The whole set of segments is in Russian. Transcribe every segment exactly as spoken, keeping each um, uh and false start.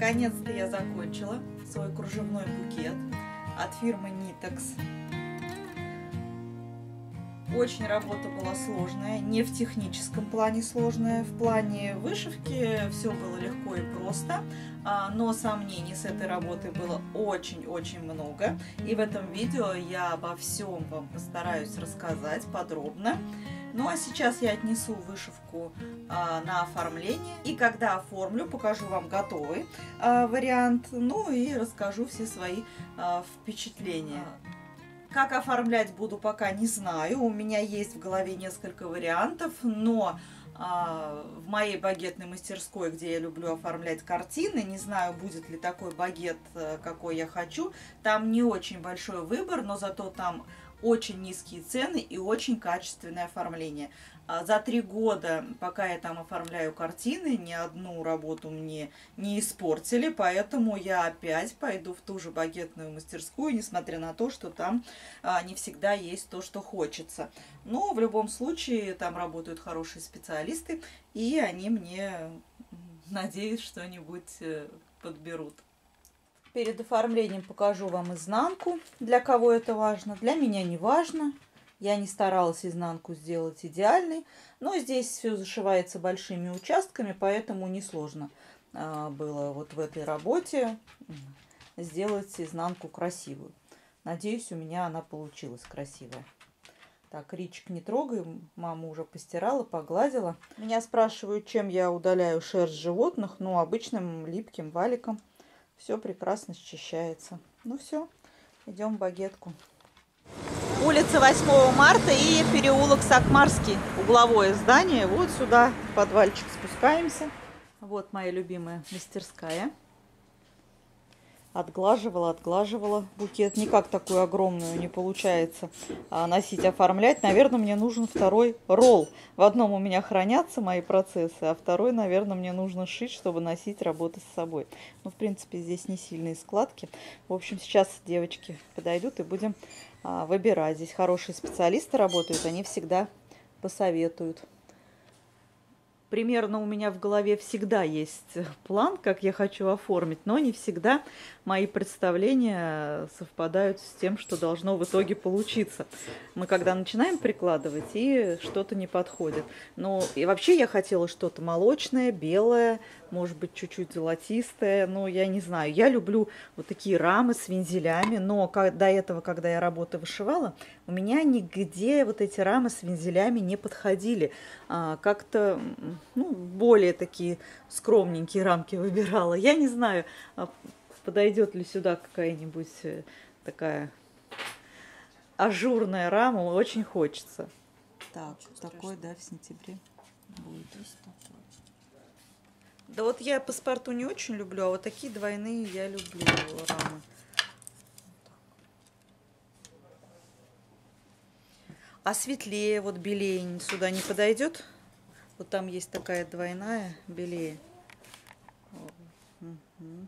Наконец-то я закончила свой кружевной букет от фирмы Nitex. Очень работа была сложная, не в техническом плане сложная, в плане вышивки все было легко и просто, но сомнений с этой работой было очень-очень много. И в этом видео я обо всем вам постараюсь рассказать подробно. Ну а сейчас я отнесу вышивку а, на оформление, и когда оформлю, покажу вам готовый а, вариант, ну и расскажу все свои а, впечатления. Как оформлять буду, пока не знаю, у меня есть в голове несколько вариантов, но а, в моей багетной мастерской, где я люблю оформлять картины, не знаю, будет ли такой багет, какой я хочу, там не очень большой выбор, но зато там очень низкие цены и очень качественное оформление. За три года, пока я там оформляю картины, ни одну работу мне не испортили, поэтому я опять пойду в ту же багетную мастерскую, несмотря на то, что там не всегда есть то, что хочется. Но в любом случае там работают хорошие специалисты, и они мне, надеюсь, что-нибудь подберут. Перед оформлением покажу вам изнанку, для кого это важно. Для меня не важно. Я не старалась изнанку сделать идеальной, но здесь все зашивается большими участками, поэтому несложно было вот в этой работе сделать изнанку красивую. Надеюсь, у меня она получилась красивая. Так, ричик не трогай, мама уже постирала, погладила. Меня спрашивают, чем я удаляю шерсть животных, ну, обычным липким валиком. Все прекрасно счищается. Ну все, идем в багетку. Улица восьмого марта и переулок Сакмарский. Угловое здание. Вот сюда в подвальчик спускаемся. Вот моя любимая мастерская. Отглаживала, отглаживала букет. Никак такую огромную не получается носить, оформлять. Наверное, мне нужен второй ролл. В одном у меня хранятся мои процессы, а второй, наверное, мне нужно шить, чтобы носить, работать с собой. Ну, в принципе, здесь не сильные складки. В общем, сейчас девочки подойдут и будем а, выбирать. Здесь хорошие специалисты работают, они всегда посоветуют. Примерно у меня в голове всегда есть план, как я хочу оформить, но не всегда мои представления совпадают с тем, что должно в итоге получиться. Мы когда начинаем прикладывать, и что-то не подходит. Ну, и вообще я хотела что-то молочное, белое, может быть, чуть-чуть золотистое, но я не знаю. Я люблю вот такие рамы с вензелями, но до этого, когда я работу вышивала, у меня нигде вот эти рамы с вензелями не подходили. А, как-то, ну, более такие скромненькие рамки выбирала. Я не знаю, подойдет ли сюда какая-нибудь такая ажурная рама, очень хочется. Так, такой, да, в сентябре будет. Да вот я паспорту не очень люблю, а вот такие двойные я люблю рамы. А светлее, вот белее сюда не подойдет? Вот там есть такая двойная, белее. Угу.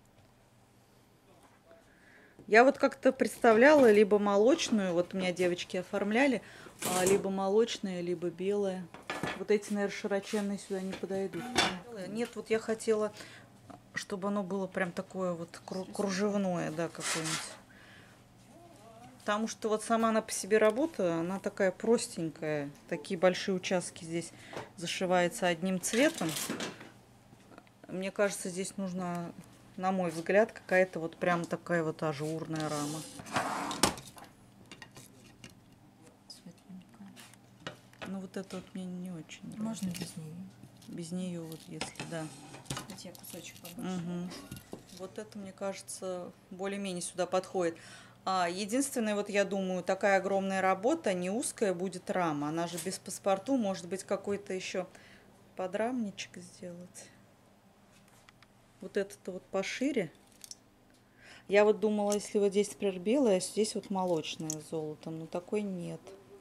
Я вот как-то представляла либо молочную, вот у меня девочки оформляли, либо молочная, либо белая. Вот эти, наверное, широченные сюда не подойдут. Нет, вот я хотела, чтобы оно было прям такое вот кружевное, да, какое-нибудь. Потому что вот сама она по себе работа, она такая простенькая. Такие большие участки здесь зашивается одним цветом. Мне кажется, здесь нужна, на мой взгляд, какая-то вот прям такая вот ажурная рама. Ну вот это вот мне не очень нравится. Можно без нее. Без нее вот, если, да. У тебя кусочек побольше. Угу. Вот это, мне кажется, более-менее сюда подходит. А, единственное, вот я думаю, такая огромная работа, не узкая будет рама. Она же без паспорту, может быть, какой-то еще подрамничек сделать. Вот этот-то вот пошире. Я вот думала, если вот здесь, например, белая, а здесь вот молочная с золотом, но такой нет.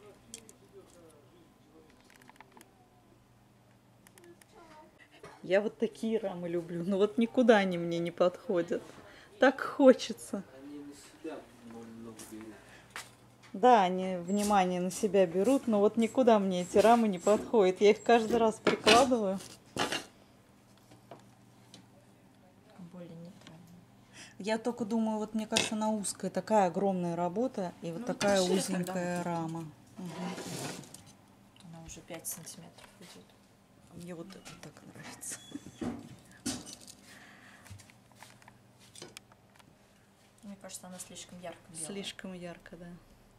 Я вот такие рамы люблю, но вот никуда они мне не подходят. Так хочется. Да, они внимание на себя берут, но вот никуда мне эти рамы не подходят. Я их каждый раз прикладываю. Я только думаю, вот мне кажется, она узкая, такая огромная работа и вот Ну, такая шире узенькая тогда. рама. Угу. Она уже пять сантиметров идет. Мне вот это так нравится. Мне кажется, она слишком ярко белая. Слишком ярко, да.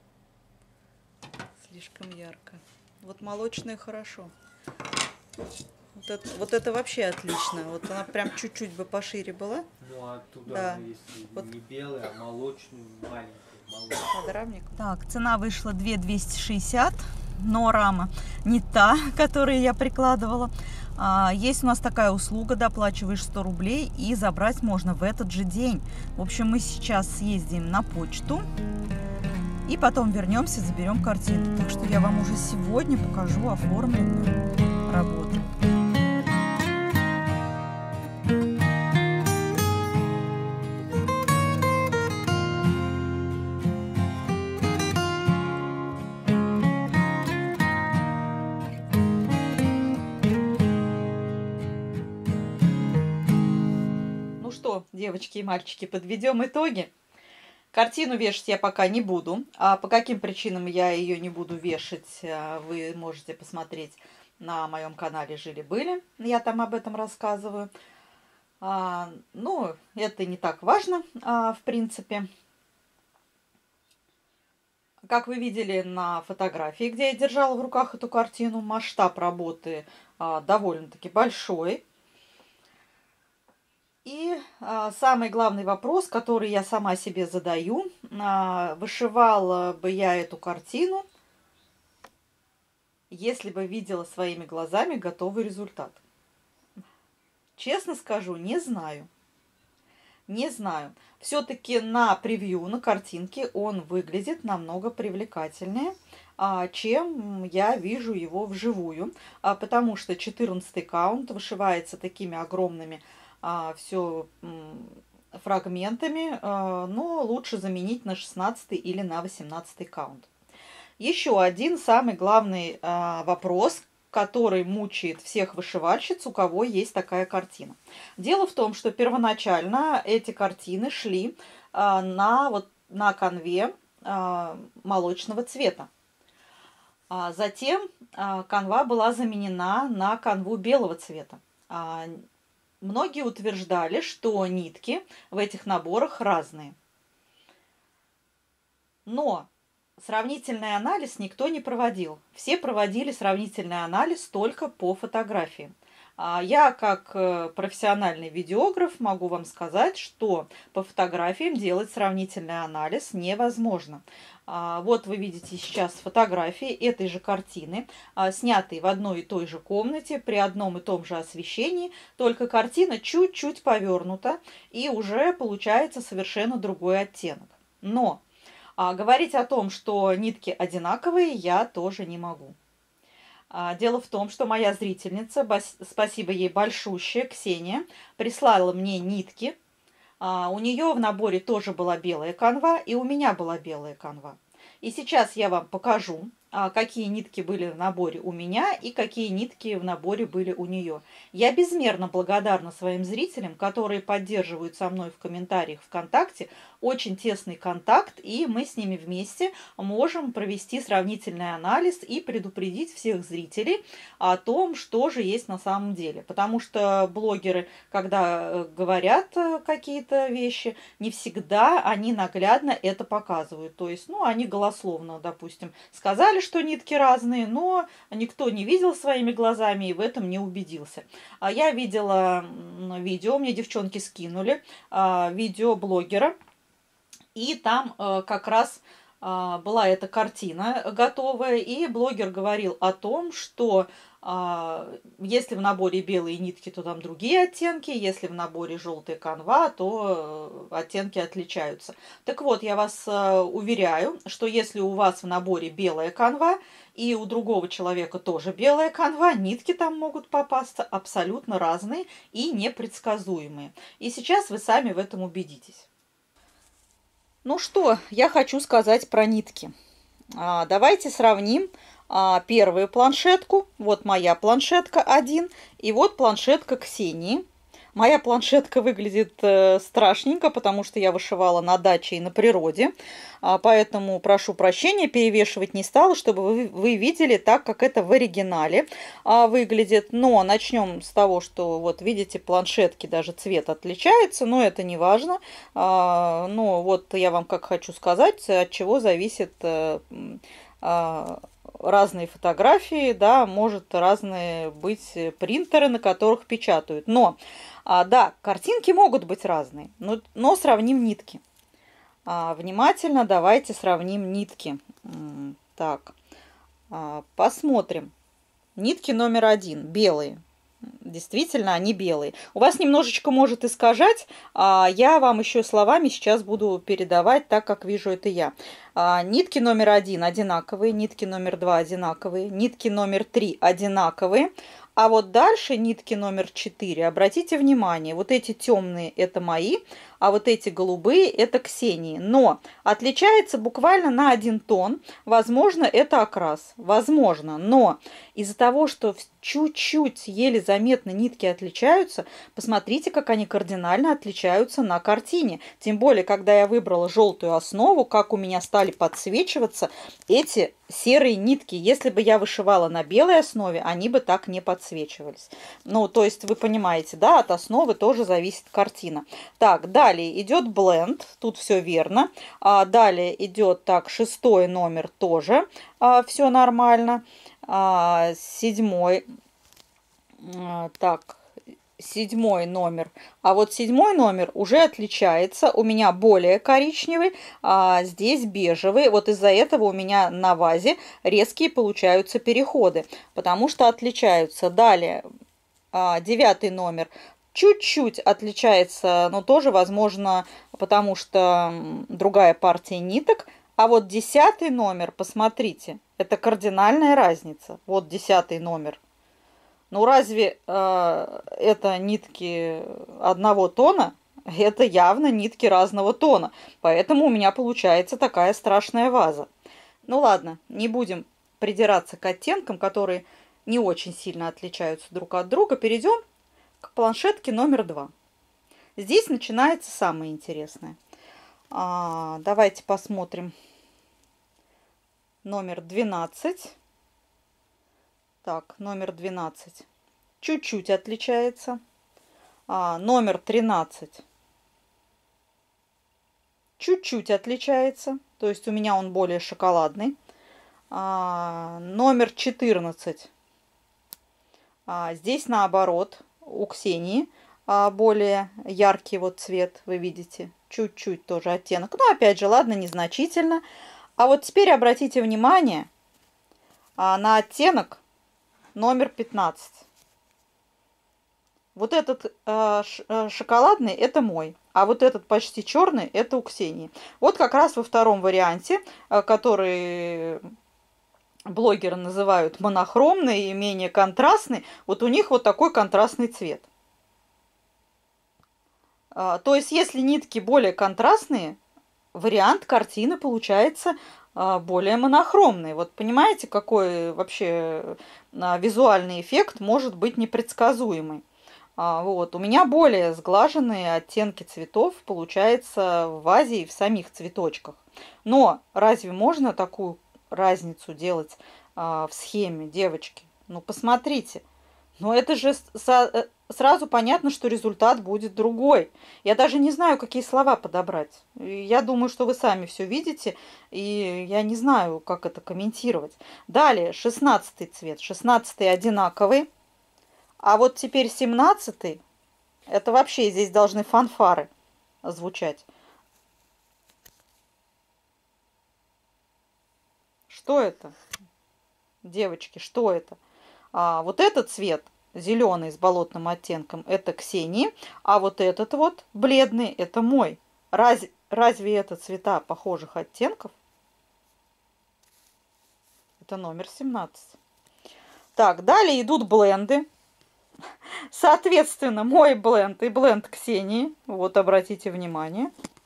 Слишком ярко. Вот молочная хорошо. Вот это, вот это вообще отлично. Вот она прям чуть-чуть бы пошире была. Ну а туда, Да. ну, если Вот. не белый, а молочный, маленький. молочный. Подрамник. Так, цена вышла две тысячи двести шестьдесят, но рама не та, которую я прикладывала. А, есть у нас такая услуга, доплачиваешь сто рублей и забрать можно в этот же день. В общем, мы сейчас съездим на почту и потом вернемся, заберем картину. Так что я вам уже сегодня покажу оформленную работу. Что, девочки и мальчики, подведем итоги. Картину вешать я пока не буду. А по каким причинам я ее не буду вешать, вы можете посмотреть на моем канале «Жили-были». Я там об этом рассказываю. А, ну, это не так важно, а, в принципе. Как вы видели на фотографии, где я держала в руках эту картину, масштаб работы а, довольно-таки большой. И а, самый главный вопрос, который я сама себе задаю, а, вышивала бы я эту картину, если бы видела своими глазами готовый результат. Честно скажу, не знаю. Не знаю. Все-таки на превью, на картинке он выглядит намного привлекательнее, а, чем я вижу его вживую, а, потому что четырнадцатый каунт вышивается такими огромными А, все фрагментами, а, но лучше заменить на шестнадцатый или на восемнадцатый каунт. Еще один самый главный а, вопрос, который мучает всех вышивальщиц, у кого есть такая картина. Дело в том, что первоначально эти картины шли а, на, вот, на канве а, молочного цвета. А затем а, канва была заменена на канву белого цвета. А, Многие утверждали, что нитки в этих наборах разные. Но сравнительный анализ никто не проводил. Все проводили сравнительный анализ только по фотографии. Я, как профессиональный видеограф, могу вам сказать, что по фотографиям делать сравнительный анализ невозможно. Вот вы видите сейчас фотографии этой же картины, снятые в одной и той же комнате, при одном и том же освещении, только картина чуть-чуть повернута, и уже получается совершенно другой оттенок. Но говорить о том, что нитки одинаковые, я тоже не могу. Дело в том, что моя зрительница, спасибо ей большущее, Ксения, прислала мне нитки. У нее в наборе тоже была белая канва, и у меня была белая канва. И сейчас я вам покажу, какие нитки были в наборе у меня и какие нитки в наборе были у нее. Я безмерно благодарна своим зрителям, которые поддерживают со мной в комментариях ВКонтакте. Очень тесный контакт, и мы с ними вместе можем провести сравнительный анализ и предупредить всех зрителей о том, что же есть на самом деле. Потому что блогеры, когда говорят какие-то вещи, не всегда они наглядно это показывают. То есть, ну, они голословно, допустим, сказали, что нитки разные, но никто не видел своими глазами и в этом не убедился. А я видела видео, мне девчонки скинули, видео блогера, и там как раз была эта картина готовая, и блогер говорил о том, что если в наборе белые нитки, то там другие оттенки, если в наборе желтая канва, то оттенки отличаются. Так вот, я вас уверяю, что если у вас в наборе белая канва, и у другого человека тоже белая канва, нитки там могут попасться абсолютно разные и непредсказуемые. И сейчас вы сами в этом убедитесь. Ну что, я хочу сказать про нитки. Давайте сравним первую планшетку. Вот моя планшетка один. И вот планшетка Ксении. Моя планшетка выглядит э, страшненько, потому что я вышивала на даче и на природе. А, поэтому прошу прощения, перевешивать не стала, чтобы вы, вы видели так, как это в оригинале а, выглядит. Но начнем с того, что вот видите, планшетки даже цвет отличается, но это не важно. А, но вот я вам как хочу сказать, от чего зависит а, а, разные фотографии, да, может разные быть принтеры, на которых печатают. Но, а, да, картинки могут быть разные, но, но сравним нитки. А, внимательно давайте сравним нитки. Так, а, посмотрим. Нитки номер один, белые. Действительно, они белые. У вас немножечко может искажать, а я вам еще словами сейчас буду передавать так, как вижу это я. А, нитки номер один одинаковые, нитки номер два одинаковые, нитки номер три одинаковые. А вот дальше нитки номер четыре, обратите внимание, вот эти темные это мои, а вот эти голубые это Ксении. Но отличается буквально на один тон, возможно, это окрас, возможно. Но из-за того, что чуть-чуть еле заметно нитки отличаются, посмотрите, как они кардинально отличаются на картине. Тем более, когда я выбрала желтую основу, как у меня стали подсвечиваться эти серые нитки. Если бы я вышивала на белой основе, они бы так не подсвечивались. Ну, то есть вы понимаете, да, от основы тоже зависит картина. Так, далее идет бленд, тут все верно. А, далее идет, так, шестой номер тоже, а, все нормально. А, седьмой, а, так, седьмой номер. А вот седьмой номер уже отличается. У меня более коричневый, а здесь бежевый. Вот из-за этого у меня на вазе резкие получаются переходы, потому что отличаются. Далее, а, девятый номер. Чуть-чуть отличается, но тоже, возможно, потому что другая партия ниток. А вот десятый номер, посмотрите, это кардинальная разница. Вот десятый номер. Ну разве э, это нитки одного тона? Это явно нитки разного тона. Поэтому у меня получается такая страшная ваза. Ну ладно, не будем придираться к оттенкам, которые не очень сильно отличаются друг от друга. Перейдем к планшетке номер два. Здесь начинается самое интересное. А, давайте посмотрим. Номер двенадцать. Так, номер двенадцать чуть-чуть отличается. А, номер тринадцать чуть-чуть отличается. То есть у меня он более шоколадный. А, номер четырнадцать. А, здесь наоборот. У Ксении а, более яркий вот цвет. Вы видите. Чуть-чуть тоже оттенок. Но опять же, ладно, незначительно. А вот теперь обратите внимание а, на оттенок номер пятнадцать. Вот этот э, шоколадный это мой, а вот этот почти черный это у Ксении. Вот как раз во втором варианте, э, который блогеры называют монохромный и менее контрастный, вот у них вот такой контрастный цвет. Э, то есть, если нитки более контрастные, вариант картины получается более монохромный. Вот понимаете, какой вообще визуальный эффект может быть непредсказуемый. Вот. У меня более сглаженные оттенки цветов получается в вазе и в самих цветочках. Но разве можно такую разницу делать в схеме, девочки? Ну, посмотрите. Но это же сразу понятно, что результат будет другой. Я даже не знаю, какие слова подобрать. Я думаю, что вы сами все видите, и я не знаю, как это комментировать. Далее, шестнадцатый цвет. шестнадцатый одинаковый. А вот теперь семнадцатый. Это вообще здесь должны фанфары звучать. Что это? Девочки, что это? А, вот этот цвет, зеленый с болотным оттенком, это Ксении, а вот этот вот бледный, это мой. Раз, разве это цвета похожих оттенков? Это номер семнадцать. Так, далее идут бленды. Соответственно, мой бленд и бленд Ксении. Вот, обратите внимание.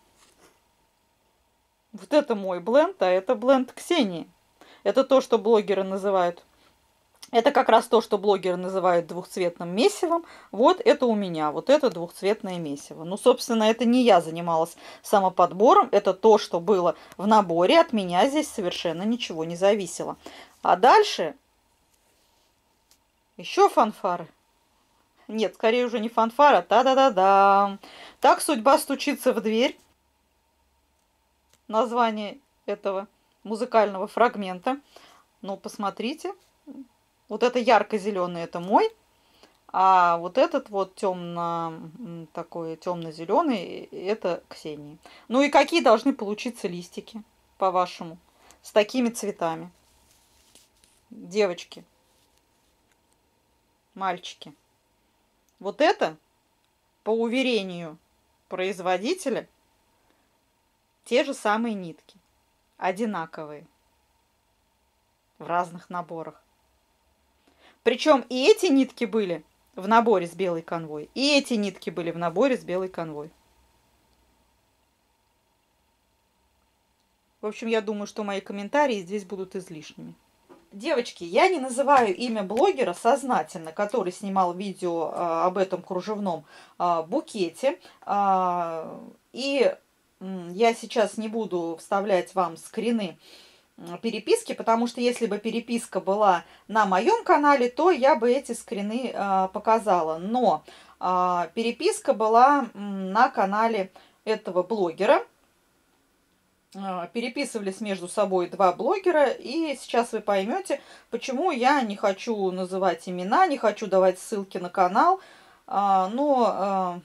Вот это мой бленд, а это бленд Ксении. Это то, что блогеры называют Это как раз то, что блогеры называют двухцветным месивом. Вот это у меня, вот это двухцветное месиво. Ну, собственно, это не я занималась самоподбором, это то, что было в наборе. От меня здесь совершенно ничего не зависело. А дальше еще фанфары. Нет, скорее уже не фанфара, та-да-да-да. Так судьба стучится в дверь. Название этого музыкального фрагмента. Ну, посмотрите. Вот это ярко-зеленый, это мой, а вот этот вот темно такой темно-зеленый, это Ксении. Ну и какие должны получиться листики, по-вашему, с такими цветами? Девочки, мальчики. Вот это, по уверению производителя, те же самые нитки, одинаковые, в разных наборах. Причем и эти нитки были в наборе с белой канвой, и эти нитки были в наборе с белой канвой. В общем, я думаю, что мои комментарии здесь будут излишними. Девочки, я не называю имя блогера сознательно, который снимал видео а, об этом кружевном а, букете. А, и м, я сейчас не буду вставлять вам скрины переписки, потому что если бы переписка была на моем канале, то я бы эти скрины а, показала. Но а, переписка была на канале этого блогера. А, переписывались между собой два блогера, и сейчас вы поймете, почему я не хочу называть имена, не хочу давать ссылки на канал. А, но... А,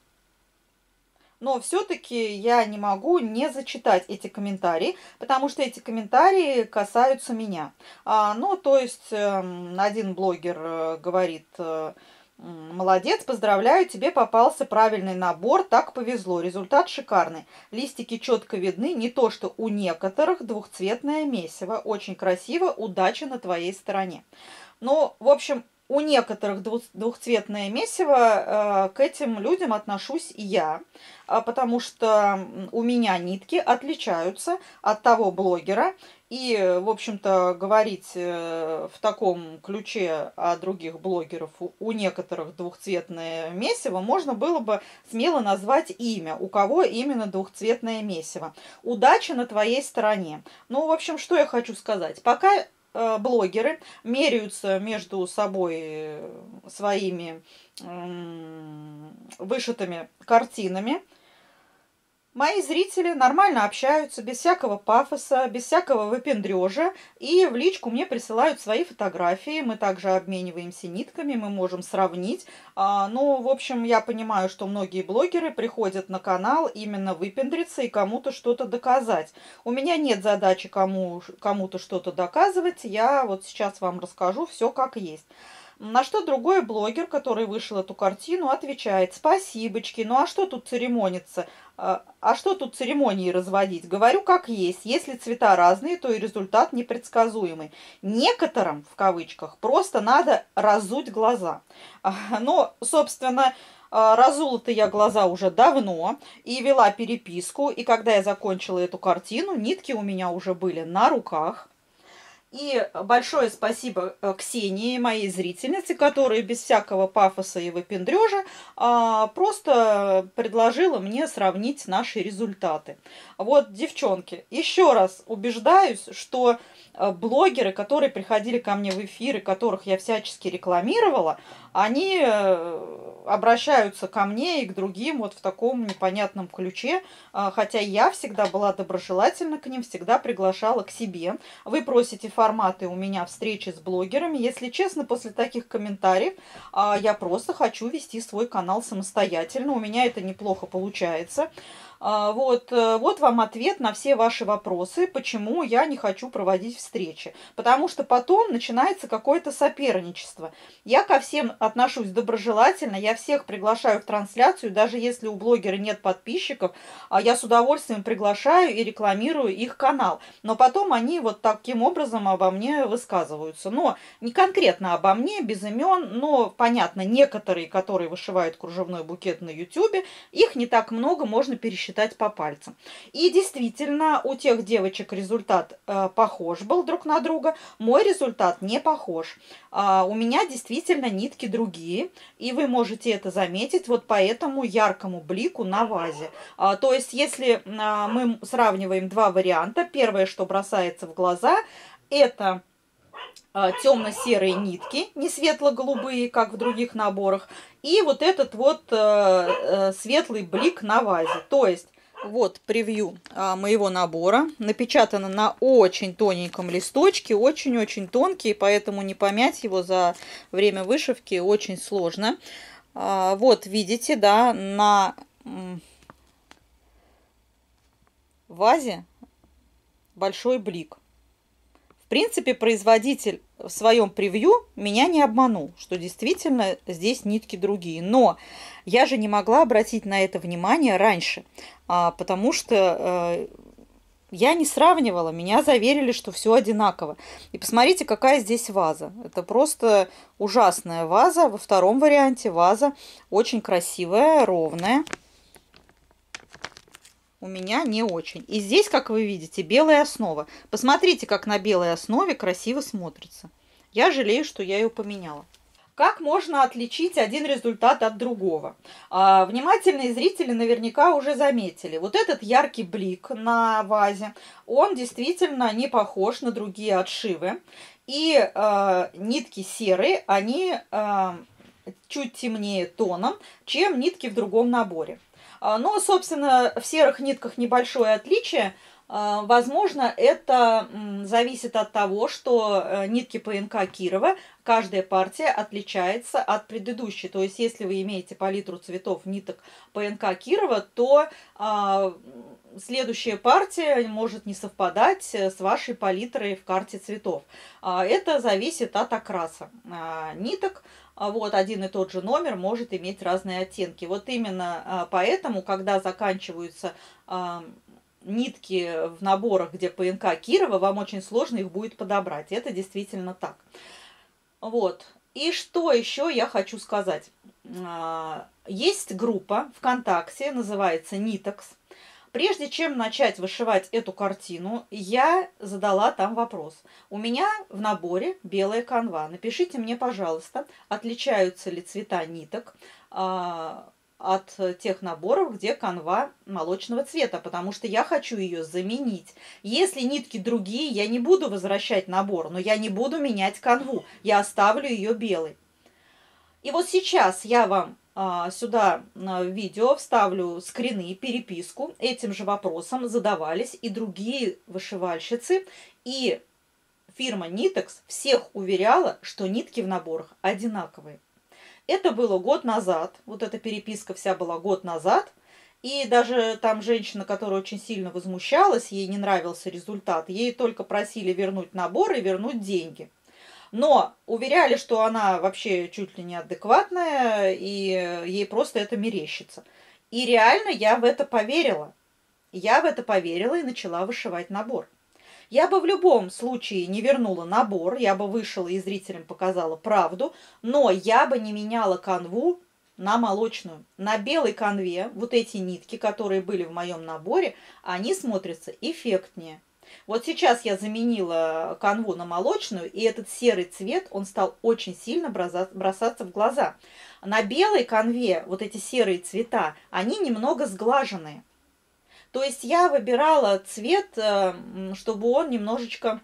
Но все-таки я не могу не зачитать эти комментарии, потому что эти комментарии касаются меня. А, ну, то есть, один блогер говорит: молодец, поздравляю, тебе попался правильный набор, так повезло, результат шикарный. Листики четко видны, не то что у некоторых, двухцветное месиво. Очень красиво, удача на твоей стороне. Ну, в общем... У некоторых двухцветное месиво, к этим людям отношусь я, потому что у меня нитки отличаются от того блогера. И, в общем-то, говорить в таком ключе о других блогеров, у некоторых двухцветное месиво, можно было бы смело назвать имя, у кого именно двухцветное месиво. Удача на твоей стороне. Ну, в общем, что я хочу сказать. Пока... блогеры меряются между собой своими вышитыми картинами, мои зрители нормально общаются, без всякого пафоса, без всякого выпендрежа, и в личку мне присылают свои фотографии, мы также обмениваемся нитками, мы можем сравнить. Ну, в общем, я понимаю, что многие блогеры приходят на канал именно выпендриться и кому-то что-то доказать. У меня нет задачи кому, кому-то что-то доказывать, я вот сейчас вам расскажу все как есть. На что другой блогер, который вышел эту картину, отвечает: спасибочки, ну а что тут церемониться? А что тут церемонии разводить? Говорю как есть. Если цвета разные, то и результат непредсказуемый. Некоторым, в кавычках, просто надо разуть глаза. Но, собственно, разула-то я глаза уже давно и вела переписку. И когда я закончила эту картину, нитки у меня уже были на руках. И большое спасибо Ксении, моей зрительнице, которая без всякого пафоса и выпендрежа просто предложила мне сравнить наши результаты. Вот, девчонки, еще раз убеждаюсь, что блогеры, которые приходили ко мне в эфиры, которых я всячески рекламировала, они обращаются ко мне и к другим вот в таком непонятном ключе, хотя я всегда была доброжелательна к ним, всегда приглашала к себе. Вы просите форматы у меня встречи с блогерами. Если честно, после таких комментариев я просто хочу вести свой канал самостоятельно. У меня это неплохо получается. Вот, вот вам ответ на все ваши вопросы, почему я не хочу проводить встречи. Потому что потом начинается какое-то соперничество. Я ко всем отношусь доброжелательно, я всех приглашаю в трансляцию, даже если у блогера нет подписчиков, я с удовольствием приглашаю и рекламирую их канал. Но потом они вот таким образом обо мне высказываются. Но не конкретно обо мне, без имен, но, понятно, некоторые, которые вышивают кружевной букет на ютубе, их не так много, можно пересчитать посчитать по пальцам. И действительно, у тех девочек результат э, похож был друг на друга, мой результат не похож. А, у меня действительно нитки другие, и вы можете это заметить вот по этому яркому блику на вазе. А, то есть, если а, мы сравниваем два варианта, первое, что бросается в глаза, это темно-серые нитки, не светло-голубые, как в других наборах, и вот этот вот э, э, светлый блик на вазе. То есть, вот превью а, моего набора, напечатано на очень тоненьком листочке, очень-очень тонкий, поэтому не помять его за время вышивки очень сложно. А, вот видите, да, на вазе большой блик. В принципе, производитель в своем превью меня не обманул, что действительно здесь нитки другие. Но я же не могла обратить на это внимание раньше, потому что я не сравнивала, меня заверили, что все одинаково. И посмотрите, какая здесь ваза. Это просто ужасная ваза. Во втором варианте ваза очень красивая, ровная. У меня не очень. И здесь, как вы видите, белая основа. Посмотрите, как на белой основе красиво смотрится. Я жалею, что я ее поменяла. Как можно отличить один результат от другого? А, внимательные зрители наверняка уже заметили. Вот этот яркий блик на вазе, он действительно не похож на другие отшивы. И а, нитки серые, они а, чуть темнее тоном, чем нитки в другом наборе. Но, собственно, в серых нитках небольшое отличие. Возможно, это зависит от того, что нитки ПНК Кирова, каждая партия отличается от предыдущей. То есть, если вы имеете палитру цветов ниток ПНК Кирова, то следующая партия может не совпадать с вашей палитрой в карте цветов. Это зависит от окраса ниток. Вот один и тот же номер может иметь разные оттенки. Вот именно поэтому, когда заканчиваются нитки в наборах, где ПНК Кирова, вам очень сложно их будет подобрать. Это действительно так. Вот. И что еще я хочу сказать. Есть группа ВКонтакте, называется Нитокс. Прежде чем начать вышивать эту картину, я задала там вопрос. У меня в наборе белая канва. Напишите мне, пожалуйста, отличаются ли цвета ниток а, от тех наборов, где канва молочного цвета, потому что я хочу ее заменить. Если нитки другие, я не буду возвращать набор, но я не буду менять канву. Я оставлю ее белой. И вот сейчас я вам сюда в видео вставлю скрины, переписку. Этим же вопросом задавались и другие вышивальщицы. И фирма Нитокс всех уверяла, что нитки в наборах одинаковые. Это было год назад. Вот эта переписка вся была год назад. И даже там женщина, которая очень сильно возмущалась, ей не нравился результат, ей только просили вернуть набор и вернуть деньги. Но уверяли, что она вообще чуть ли не адекватная, и ей просто это мерещится. И реально я в это поверила. Я в это поверила и начала вышивать набор. Я бы в любом случае не вернула набор, я бы вышила и зрителям показала правду, но я бы не меняла канву на молочную. На белой канве вот эти нитки, которые были в моем наборе, они смотрятся эффектнее. Вот сейчас я заменила канву на молочную, и этот серый цвет, он стал очень сильно бросаться в глаза. На белой канве вот эти серые цвета, они немного сглаженные. То есть я выбирала цвет, чтобы он немножечко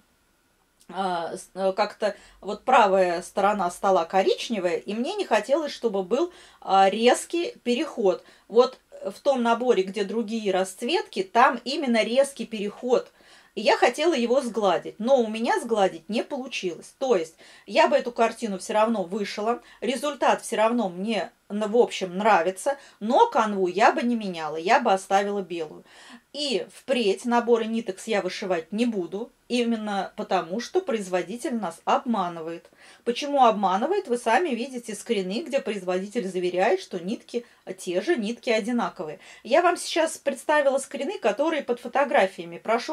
как-то, вот правая сторона стола коричневая, и мне не хотелось, чтобы был резкий переход. Вот в том наборе, где другие расцветки, там именно резкий переход. И я хотела его сгладить, но у меня сгладить не получилось. То есть я бы эту картину все равно вышила, результат все равно мне, в общем, нравится, но канву я бы не меняла, я бы оставила белую. И впредь наборы Нитокс я вышивать не буду, именно потому, что производитель нас обманывает. Почему обманывает? Вы сами видите скрины, где производитель заверяет, что нитки те же, нитки одинаковые. Я вам сейчас представила скрины, которые под фотографиями. Прошел уже год,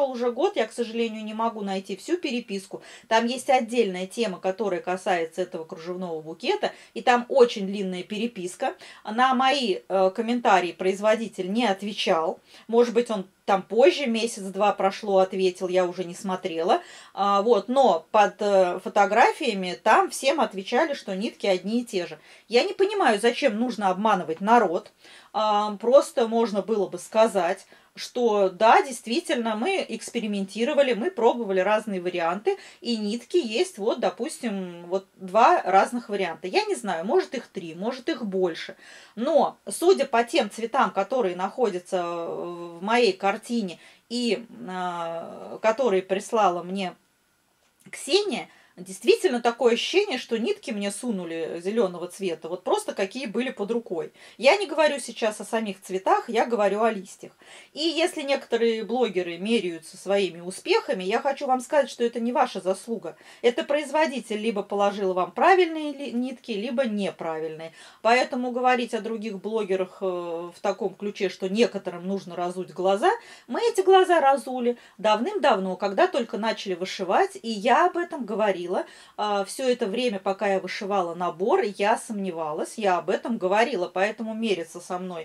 перевод. Я, к сожалению, не могу найти всю переписку. Там есть отдельная тема, которая касается этого кружевного букета, и там очень длинная переписка. На мои э, комментарии производитель не отвечал. Может быть, он там позже, месяц-два прошло, ответил, я уже не смотрела. А, вот, но под э, фотографиями там всем отвечали, что нитки одни и те же. Я не понимаю, зачем нужно обманывать народ. А, просто можно было бы сказать, что да, действительно, мы экспериментировали, мы пробовали разные варианты, и нитки есть, вот, допустим, вот два разных варианта. Я не знаю, может их три, может их больше, но судя по тем цветам, которые находятся в моей картине и э, которые прислала мне Ксения, действительно такое ощущение, что нитки мне сунули зеленого цвета, вот просто какие были под рукой. Я не говорю сейчас о самих цветах, я говорю о листьях. И если некоторые блогеры меряются своими успехами, я хочу вам сказать, что это не ваша заслуга. Это производитель либо положил вам правильные нитки, либо неправильные. Поэтому говорить о других блогерах в таком ключе, что некоторым нужно разуть глаза, мы эти глаза разули давным-давно, когда только начали вышивать, и я об этом говорила. Все это время, пока я вышивала набор, я сомневалась, я об этом говорила, поэтому мериться со мной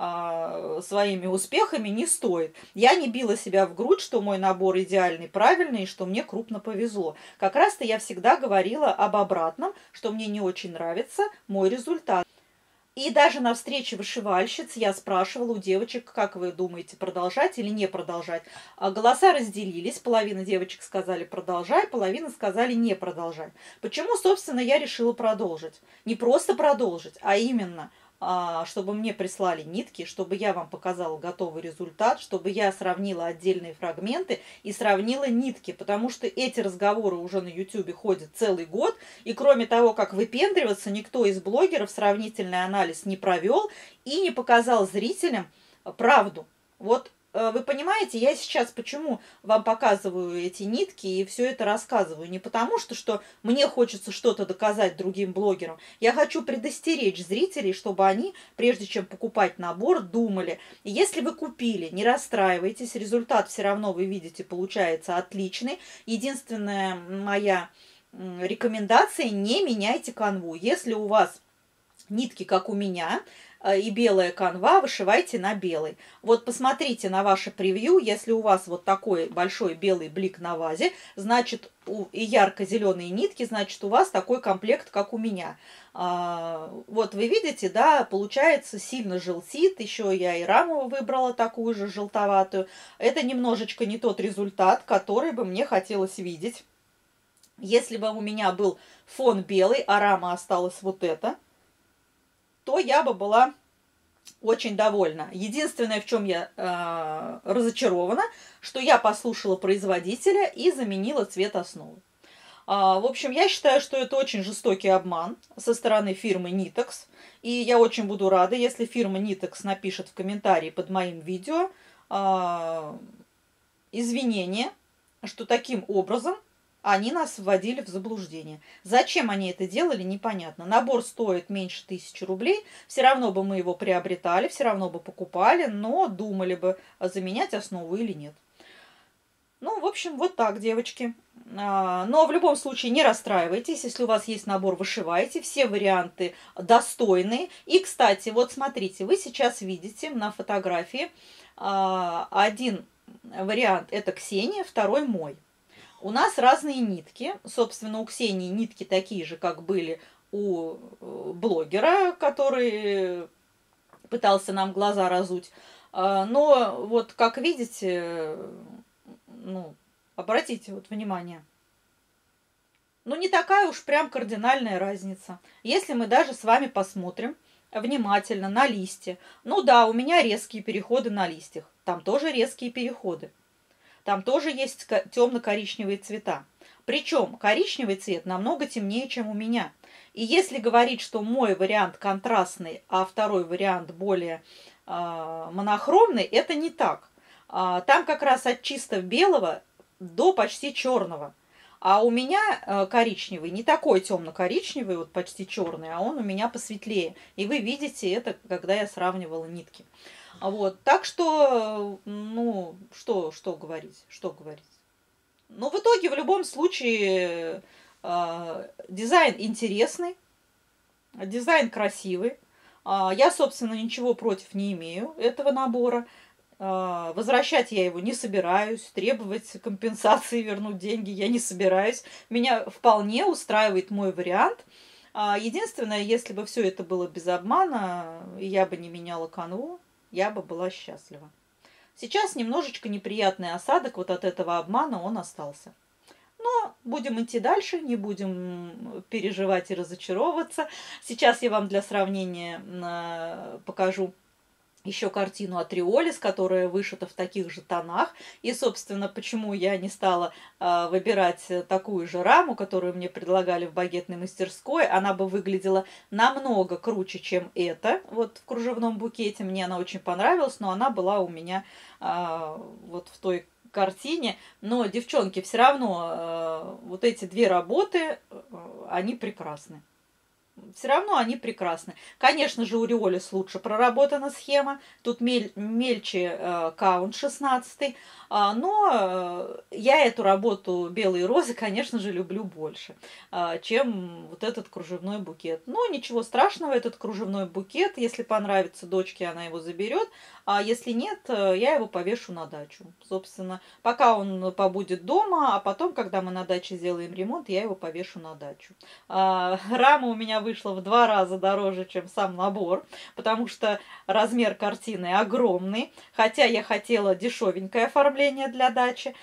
а, своими успехами не стоит. Я не била себя в грудь, что мой набор идеальный, правильный, и что мне крупно повезло. Как раз-то я всегда говорила об обратном, что мне не очень нравится мой результат. И даже на встрече вышивальщиц я спрашивала у девочек, как вы думаете, продолжать или не продолжать. А голоса разделились, половина девочек сказали продолжай, половина сказали не продолжай. Почему, собственно, я решила продолжить? Не просто продолжить, а именно чтобы мне прислали нитки, чтобы я вам показала готовый результат, чтобы я сравнила отдельные фрагменты и сравнила нитки, потому что эти разговоры уже на ютубе ходят целый год, и кроме того, как выпендриваться, никто из блогеров сравнительный анализ не провел и не показал зрителям правду. Вот вы понимаете, я сейчас почему вам показываю эти нитки и все это рассказываю? Не потому что, что мне хочется что-то доказать другим блогерам. Я хочу предостеречь зрителей, чтобы они, прежде чем покупать набор, думали. И если вы купили, не расстраивайтесь, результат все равно вы видите, получается отличный. Единственная моя рекомендация: не меняйте канву. Если у вас нитки, как у меня, и белая канва, вышивайте на белый. Вот посмотрите на ваше превью, если у вас вот такой большой белый блик на вазе, значит, у, и ярко-зеленые нитки, значит, у вас такой комплект, как у меня. А, вот вы видите, да, получается сильно желтит, еще я и раму выбрала такую же желтоватую. Это немножечко не тот результат, который бы мне хотелось видеть. Если бы у меня был фон белый, а рама осталась вот эта, то я бы была очень довольна. Единственное, в чем я э, разочарована, что я послушала производителя и заменила цвет основы. А, в общем, я считаю, что это очень жестокий обман со стороны фирмы Nitex. И я очень буду рада, если фирма Nitex напишет в комментарии под моим видео э, извинения, что таким образом они нас вводили в заблуждение. Зачем они это делали, непонятно. Набор стоит меньше тысячи рублей. Все равно бы мы его приобретали, все равно бы покупали, но думали бы, заменять основу или нет. Ну, в общем, вот так, девочки. Но в любом случае не расстраивайтесь. Если у вас есть набор, вышивайте. Все варианты достойные. И, кстати, вот смотрите, вы сейчас видите на фотографии один вариант — это Ксения, второй мой. У нас разные нитки. Собственно, у Ксении нитки такие же, как были у блогера, который пытался нам глаза разуть. Но вот, как видите, ну, обратите вот внимание, ну, не такая уж прям кардинальная разница. Если мы даже с вами посмотрим внимательно на листья. Ну да, у меня резкие переходы на листьях. Там тоже резкие переходы. Там тоже есть темно-коричневые цвета. Причем коричневый цвет намного темнее, чем у меня. И если говорить, что мой вариант контрастный, а второй вариант более э, монохромный, это не так. А, там как раз от чисто белого до почти черного. А у меня э, коричневый не такой темно-коричневый, вот почти черный, а он у меня посветлее. И вы видите это, когда я сравнивала нитки. А вот, так что, ну, что, что говорить, что говорить. Но в итоге, в любом случае, э, дизайн интересный, дизайн красивый. А, я, собственно, ничего против не имею этого набора. А, возвращать я его не собираюсь, требовать компенсации, вернуть деньги я не собираюсь. Меня вполне устраивает мой вариант. А, единственное, если бы все это было без обмана, и я бы не меняла канву, я бы была счастлива. Сейчас немножечко неприятный осадок вот от этого обмана, он остался. Но будем идти дальше, не будем переживать и разочаровываться. Сейчас я вам для сравнения э, покажу еще картину от Риолис, которая вышита в таких же тонах. И, собственно, почему я не стала э, выбирать такую же раму, которую мне предлагали в багетной мастерской. Она бы выглядела намного круче, чем эта. Вот в кружевном букете мне она очень понравилась, но она была у меня э, вот в той картине. Но, девчонки, все равно э, вот эти две работы, э, они прекрасны. Все равно они прекрасны. Конечно же, у Риолис лучше проработана схема. Тут мель, мельче э, каунт шестнадцать. Э, но э, я эту работу «Белые розы», конечно же, люблю больше, э, чем вот этот кружевной букет. Но ничего страшного, этот кружевной букет, если понравится дочке, она его заберет. А если нет, э, я его повешу на дачу. Собственно, пока он побудет дома, а потом, когда мы на даче сделаем ремонт, я его повешу на дачу. Э, рама у меня вышла в два раза дороже, чем сам набор, потому что размер картины огромный, хотя я хотела дешевенькое оформление для дачи,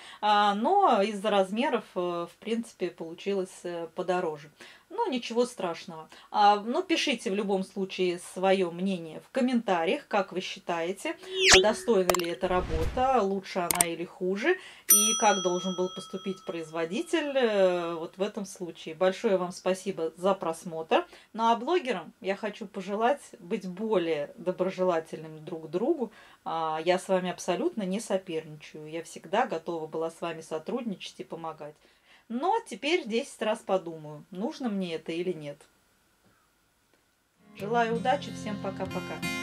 но из-за размеров, в принципе, получилось подороже. Ну, ничего страшного. А, ну, пишите в любом случае свое мнение в комментариях, как вы считаете, достойна ли эта работа, лучше она или хуже, и как должен был поступить производитель э, вот в этом случае. Большое вам спасибо за просмотр. Ну, а блогерам я хочу пожелать быть более доброжелательными друг к другу. А, я с вами абсолютно не соперничаю. Я всегда готова была с вами сотрудничать и помогать. Но теперь десять раз подумаю, нужно мне это или нет. Желаю удачи, всем пока-пока.